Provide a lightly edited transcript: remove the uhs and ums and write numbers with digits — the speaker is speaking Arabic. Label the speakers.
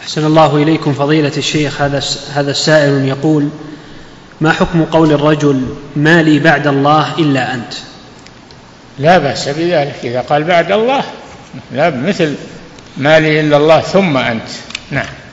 Speaker 1: أحسن الله إليكم فضيلة الشيخ. هذا السائل يقول: ما حكم قول الرجل ما لي بعد الله إلا أنت؟
Speaker 2: لا بأس بذلك إذا قال بعد الله، لا مثل ما لي إلا الله ثم أنت. نعم.